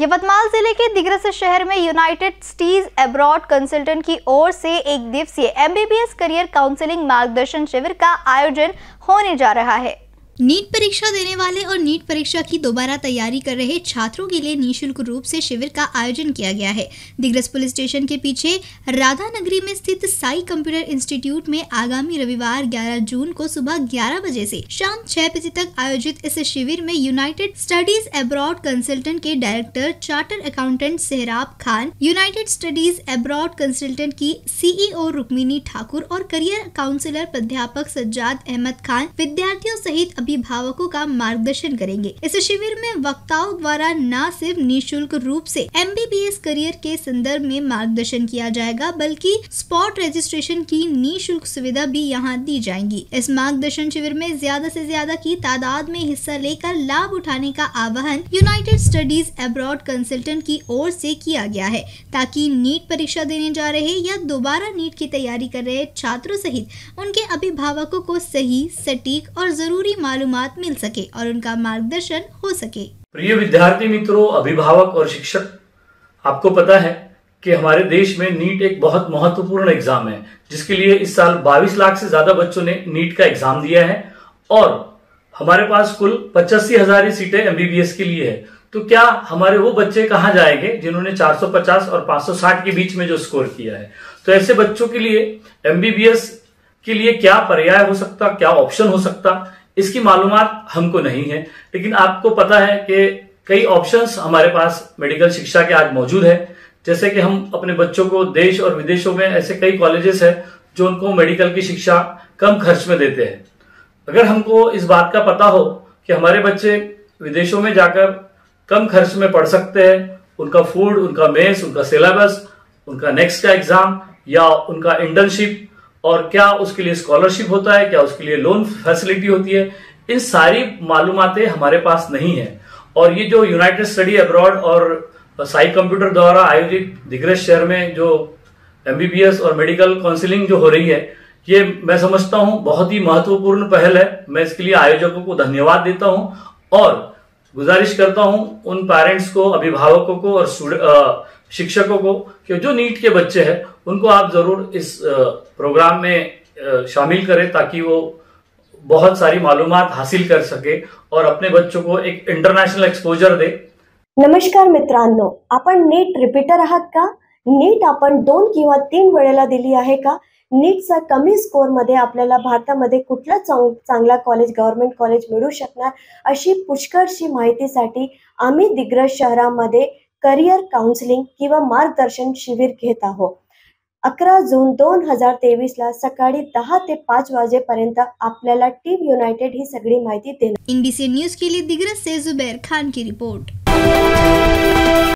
यवतमाल जिले के दिग्रस शहर में यूनाइटेड स्टडीज अब्रॉड कंसल्टेंट की ओर से एक दिवसीय MBBS करियर काउंसलिंग मार्गदर्शन शिविर का आयोजन होने जा रहा है। नीट परीक्षा देने वाले और नीट परीक्षा की दोबारा तैयारी कर रहे छात्रों के लिए निःशुल्क रूप से शिविर का आयोजन किया गया है। दिग्रस पुलिस स्टेशन के पीछे राधा नगरी में स्थित साई कंप्यूटर इंस्टीट्यूट में आगामी रविवार 11 जून को सुबह 11 बजे से शाम 6 बजे तक आयोजित इस शिविर में यूनाइटेड स्टडीज अब्रॉड कंसल्टेंट के director charter accountant Sehrab Khan, united studies abroad consultant की CEO रुक्मिनी ठाकुर और करियर काउंसलर प्राध्यापक सज्जाद अहमद खान विद्यार्थियों सहित अभिभावकों का मार्गदर्शन करेंगे। इस शिविर में वक्ताओं द्वारा न सिर्फ निःशुल्क रूप से MBBS करियर के संदर्भ में मार्गदर्शन किया जाएगा, बल्कि स्पॉट रजिस्ट्रेशन की निःशुल्क सुविधा भी यहां दी जाएगी। इस मार्गदर्शन शिविर में ज्यादा से ज्यादा की तादाद में हिस्सा लेकर लाभ उठाने का आह्वान यूनाइटेड स्टडीज अब्रॉड कंसल्टेंट की ओर से किया गया है, ताकि नीट परीक्षा देने जा रहे या दोबारा नीट की तैयारी कर रहे छात्रों सहित उनके अभिभावकों को सही, सटीक और जरूरी मालूमात मिल सके और उनका मार्गदर्शन हो सके। प्रिय विद्यार्थी मित्रों, अभिभावक और शिक्षक, आपको पता है कि हमारे देश में नीट एक बहुत महत्वपूर्ण एग्जाम है, जिसके लिए इस साल 22 लाख से ज्यादा बच्चों ने नीट का एग्जाम दिया है और हमारे पास कुल 85,000 सीटें MBBS के लिए है। तो क्या हमारे वो बच्चे कहाँ जाएंगे जिन्होंने 450 और 560 के बीच में जो स्कोर किया है? तो ऐसे बच्चों के लिए MBBS के लिए क्या पर्याय हो सकता, क्या ऑप्शन हो सकता, इसकी मालूमात हमको नहीं है। लेकिन आपको पता है कि कई ऑप्शंस हमारे पास मेडिकल शिक्षा के आज मौजूद है। जैसे कि हम अपने बच्चों को देश और विदेशों में ऐसे कई कॉलेजेस है जो उनको मेडिकल की शिक्षा कम खर्च में देते हैं। अगर हमको इस बात का पता हो कि हमारे बच्चे विदेशों में जाकर कम खर्च में पढ़ सकते हैं, उनका फूड, उनका मेस, उनका सिलेबस, उनका नेक्स्ट का एग्जाम या उनका इंटर्नशिप, और क्या उसके लिए स्कॉलरशिप होता है, क्या उसके लिए लोन फैसिलिटी होती है, इन सारी मालूमातें हमारे पास नहीं है। और ये जो यूनाइटेड स्टडी अब्रॉड और साई कंप्यूटर द्वारा आयोजित दिग्रस शहर में जो MBBS और मेडिकल काउंसलिंग जो हो रही है, ये मैं समझता हूं बहुत ही महत्वपूर्ण पहल है। मैं इसके लिए आयोजकों को धन्यवाद देता हूं और गुजारिश करता हूं उन पेरेंट्स को, अभिभावकों को और शिक्षकों को कि जो नीट के बच्चे हैं उनको आप जरूर इस प्रोग्राम में शामिल करें, ताकि वो बहुत सारी मालूमात हासिल कर सके और अपने बच्चों को एक इंटरनॅशनल एक्सपोजर दे। नमस्कार मित्रांनो, आपण नीट रिपीटर आहात का? नीट आपण 2 किंवा 3 वेळेला दिली आहे का? नीटचा कमी स्कोर मध्ये आपल्याला भारतामध्ये कुठला चांगला कॉलेज, गव्हर्नमेंट कॉलेज मिळू शकणार, अशी पुष्कळशी माहितीसाठी आम्ही दिग्रस शहरामध्ये करियर काउन्सिलिंग किंवा मार्गदर्शन शिबिर घेत आहोत। 11 जून 2023 ला सकाळी 10 ते 5 वाजेपर्यंत आपल्याला टीम युनाइटेड ही सगळी माहिती देणार। INDC न्यूज के लिए दिग्रस से जुबैर खान की रिपोर्ट।